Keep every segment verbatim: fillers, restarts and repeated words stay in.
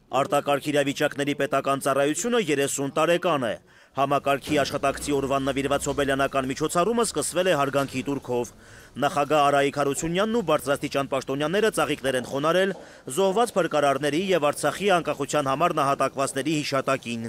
Արտակարգ իրավիճակների պետական ծառայությունը երեսուն տարեկան է։ Համակարգի աշխատակցի օրվան նվիրված հոբելյանական միջոցառումը սկսվել է հարգանքի տուրքով։ Նախագահ Արայիկ Հարությունյանն ու բարձրաստիճան պաշտոնյաները ծաղիկներ են խոնարհել զոհված փրկարարների եւ Արցախի անկախության համար նահատակվածների հիշատակին։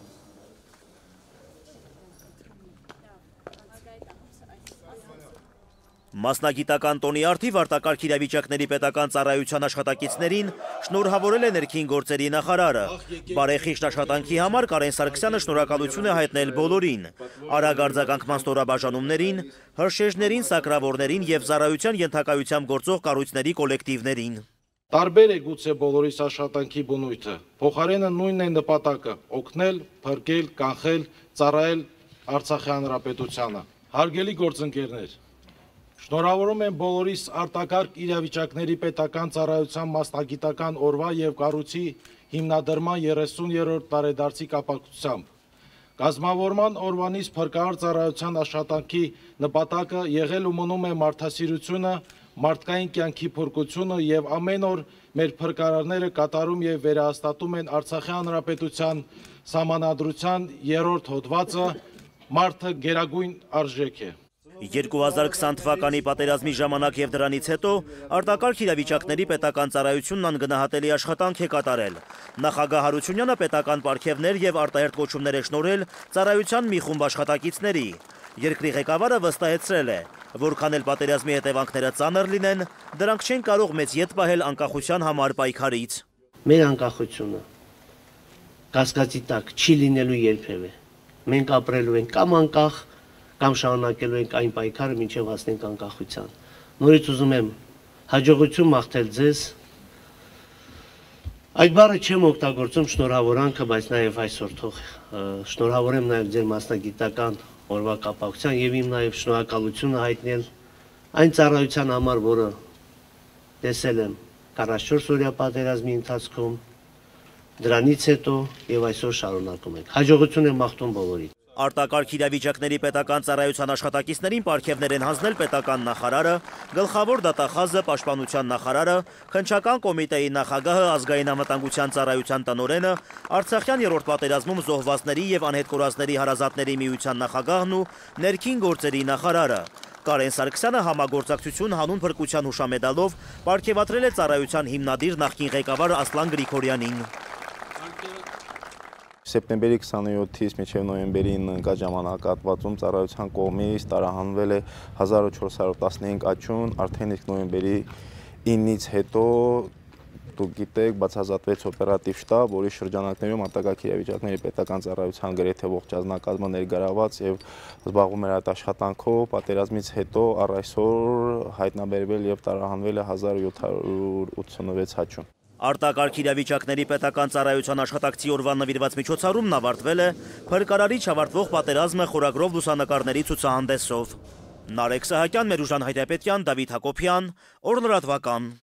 Մասնագիտական տոնի արդիվ արտակարգ իրավիճակների պետական ծառայության աշխատակիցներին շնորհավորել է ներքին գործերի նախարարը։ Բարեխիղճ աշխատանքի համար Կարեն Սարգսյանը շնորհակալություն է հայտնել բոլորին՝ արագ արձագանքման ստորաբաժանումներին, հրշեջներին, սակրավորներին եւ ծառայության ենթակայությամբ գործող կառույցների կոլեկտիվներին։ Տարբեր է գուցե բոլորիս աշխատանքի բնույթը, փոխարենը նույնն է նպատակը՝ օգնել, փրկել, կանխել, ծառայել Արցախի հանրապետությանը։ Հարգելի գործընկերներ, շնորհավորում եմ բոլորիս արտակարգ իրավիճակների պետական ծառայության մասնագիտական օրվա եւ կառույցի հիմնադրման երեսուներորդ տարեդարձի կապակցությամբ։ Կազմավորման օրվանից փրկարար ծառայության աշխատանքի նպատակը եղել ու մնում է մարդասիրությունը, մարդկային կյանքի փրկությունը եւ ամեն օր մեր փրկարարները կատարում եւ վերահաստատում են Արցախի հանրապետության սահմանադրության երրորդ հոդվածը՝ մարդը գերագույն արժեք է։ երկու հազար քսան թվականի պատերազմի ժամանակ եւ դրանից հետո արտակարգ իրավիճակների պետական ծառայությունն անգնահատելի աշխատանք է կատարել։ Նախագահ Հարությունյանը պետական պարգևներ եւ արտահերթ կոչումներ է շնորհել ծառայության մի խումբ աշխատակիցների։ Երկրի ղեկավարը վստահեցրել է, որքան էլ պատերազմի հետևանքները ծանր լինեն, դրանք չեն կարող մեծ ետ պահել անկախության համար պայքարից։ Մեր անկախությունը կասկածի տակ չի լինելու երբևէ։ Մենք ապրելու ենք կամ անկախ, կամ շարունակելու ենք այն պայքարը, մինչև հասնենք անկախության։ Նորից ուզում եմ հաջողություն մաղթել ձեզ։ Այդ բառը չեմ օգտագործում շնորհավորանքը, բայց նաև այսօր թող շնորհավորեմ նաև ձեր մասնագիտական օրվա կապակցության եւ իմ նաև շնորհակալությունը հայտնել այն ծառայության համար, որը տեսել եմ քառասունչորս օրյա պատերազմի ընթացքում, դրանից հետո եւ այսօր շարունակում ենք։ Հաջողություն եմ մաղթում բոլորին։ Արտակարգ իրավիճակների պետական ծառայության աշխատակիցներին պարգևներ են հանձնել պետական նախարարը, գլխավոր դատախազը, պաշտպանության նախարարը, քննչական կոմիտեի նախագահը, ազգային անվտանգության ծառայության տնօրենը, Արցախյան երրորդ պատերազմում զոհվածների եւ անհետ կորածների հարազատների միության նախագահն ու ներքին գործերի նախարարը։ Կարեն Սարգսյանը համագործակցություն հանուն փրկության հուշամեդալով պարգևատրել է ծառայության հիմնադիր նախկին ղեկավար Ասլան Գրիգորյանին։ Սեպտեմբերի քսաներորդից մինչև նոյեմբերին ընկած ժամանակահատվածում ծառայության կողմից տարահանվել է հազար չորս հարյուր տասնհինգ աճուն, արդեն իսկ նոյեմբերի ինից հետո դուք գիտեք բացահայտվեց օպերատիվ շտաբ, որի շրջանակներում արտակարգ իրավիճակների պետական ծառայության գրեթե ողջ ազնագազմը ներգրաված եւ զբաղվում էր այդ աշխատանքով, պատերազմից հետո առ այսօր հայտնաբերվել եւ տարահանվել է հազար յոթ հարյուր ութսունվեց աճուն։ Արտակարգ իրավիճակների պետական ծառայության աշխատակցի օրվան նվիրված միջոցառումն ավարտվել է փրկարարիչ ավարտվող պատերազմը խորագրով լուսանկարների ցուցահանդեսով։ Նարեկ Սահակյան, Մերուժան Հայրապետյան, Դավիթ Հակոբյան, Օր լրատվական։